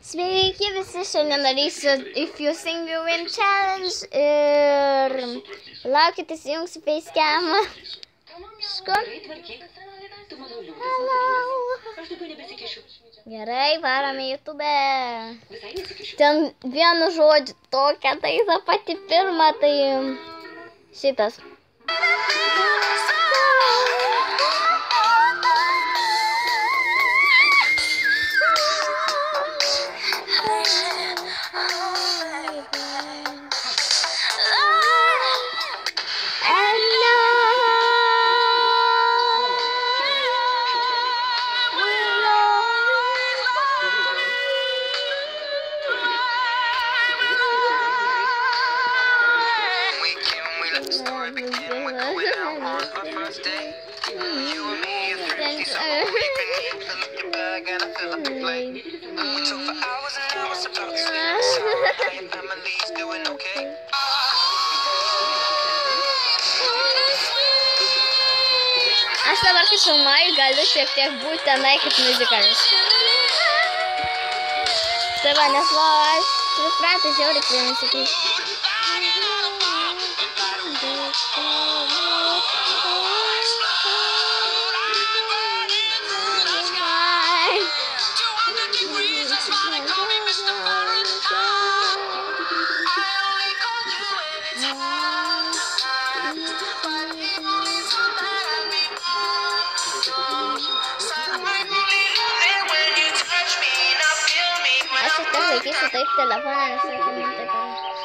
Sveiki visi, šiandien darysiu If You Sing You Win Challenge ir laukit, įsijungsiu facecamą. Skur? Gerai, varome YouTube. Ten vienu žodžiu tokia, tai ta pati pirma, tai šitas. Aš dabar kaip filmuoju, galiu šiek tiek būti tenai kaip muzikalis. Tai va, nes va, aš pripratęs žiauriai prie muzikos. Laikysiu taip telefoną, nes tai man taip.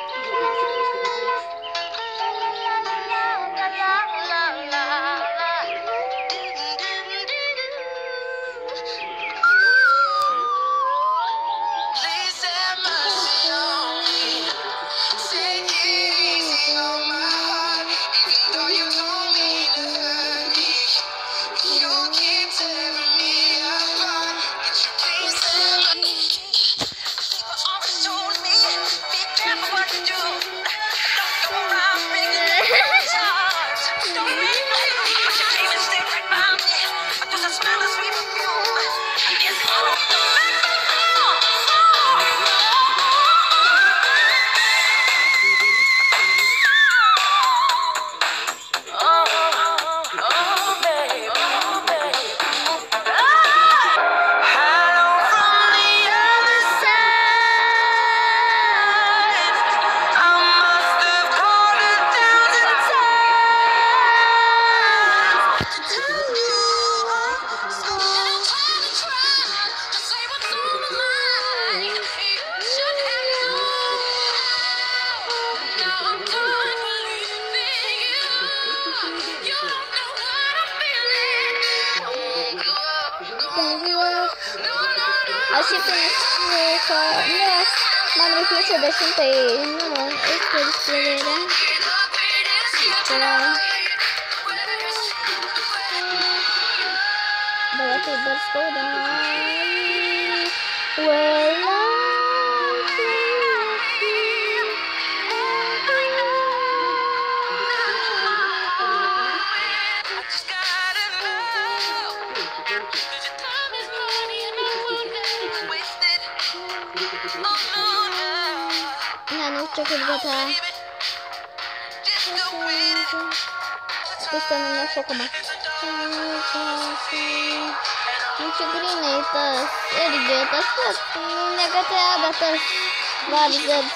Aš šiaip laiko, nes man rūpiučio 10, kuris pravėrė. Dabar tai dar skauda. Čia kaip vieta. Šis ten nešokama. Čia grinai tas irgi tas pats. Ne GTA, bet tas vardas.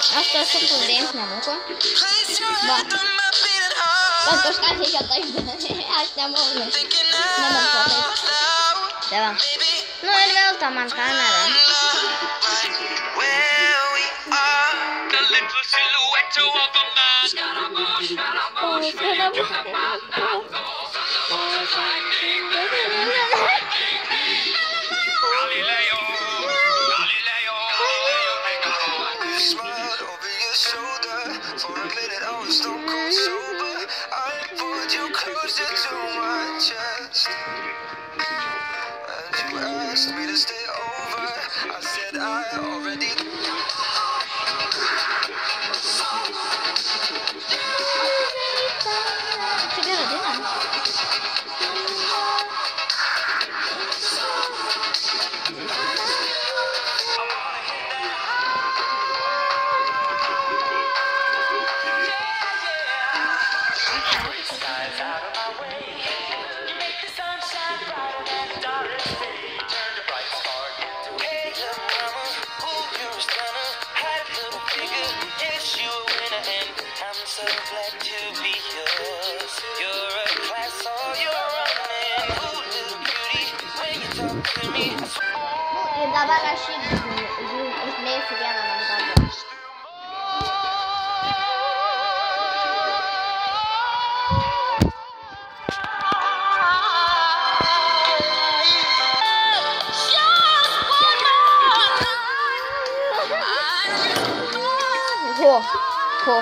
Asta să punem neamucă. Ba. Pentru că am zis că asta mă urmă. Nu mă poate. Da. Nu e meu taman canara. The little silhouette of a Galileo, Galileo. You smiled over your shoulder. For a minute I was stone cold sober. I pulled you closer to my chest. And you asked me to stay over. I said I already. Dava la și ne Siriana la mâncat. Ho, ho.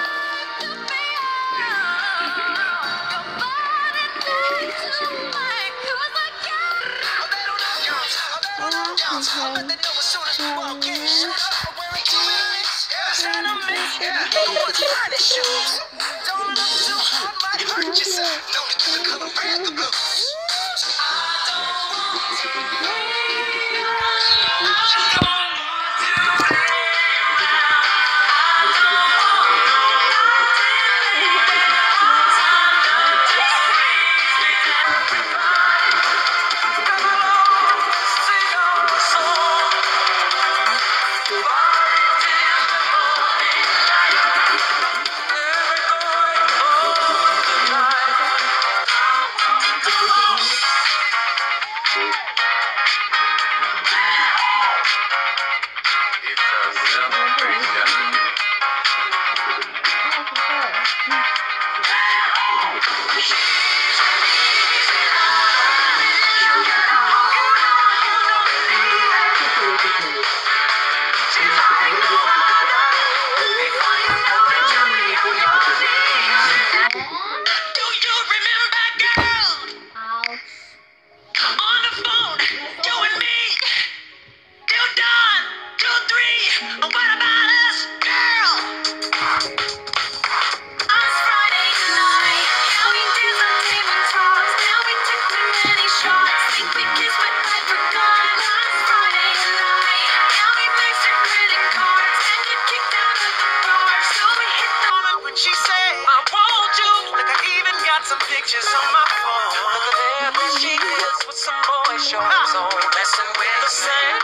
Some pictures on my phone. Look at there she is with some boy shorts on, messing with the same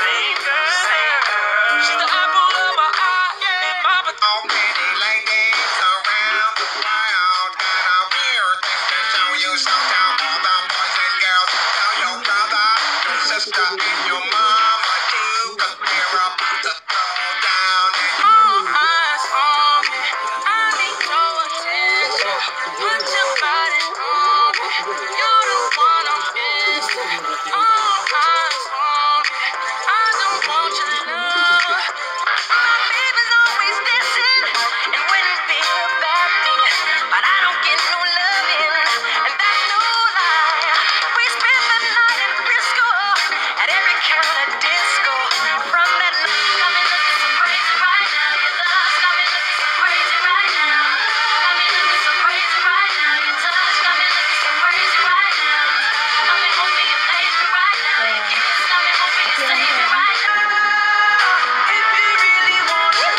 girl. She's the apple of my eye, and my all pretty ladies around the world got a weird thing to show you. Sometimes all the boys and girls tell your brother, your sister, and your mama too, 'cause we're about to throw down. All eyes on me, I need your attention. Put your body on me, you're the one I'm missing. All eyes on me, I don't want your love. My baby's always missing, and wouldn't be a bad thing, but I don't get no loving, and that's no lie. We spend the night in Frisco, at every kind of disco. From that night, got me looking so crazy right now. Your love's got me looking so crazy right now. Got me looking so crazy right now. Your touch got me looking so crazy right now. Got me hoping you're lazy right now. Your kiss got me hoping you're saving right now. If you really want to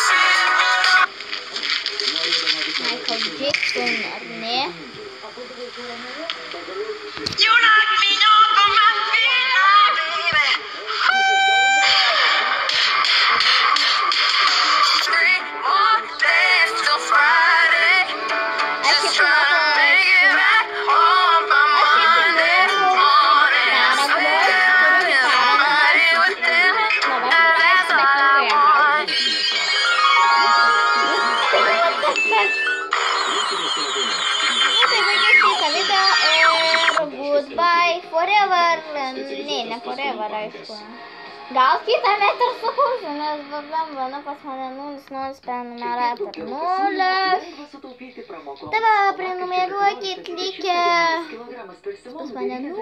Michael Jackson ne? You knock me off of my feet now, baby. 3 more days till Friday. Just trying to make it back home by Monday morning. I swear there's somebody with them, and that's all I want. Goodbye forever. Ne forever, aišku. Gal kitą metą ir sukursiu, nes bambana pas mane 0 prenumerata 0. Tai va, prenumeruokit likę. Pas mane 0.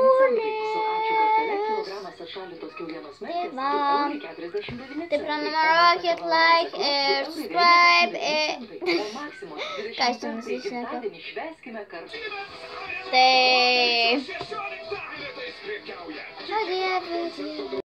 Tai va. Tai prenumeruokit, like ir subscribe. Ką aš čia nusišneka? Tai...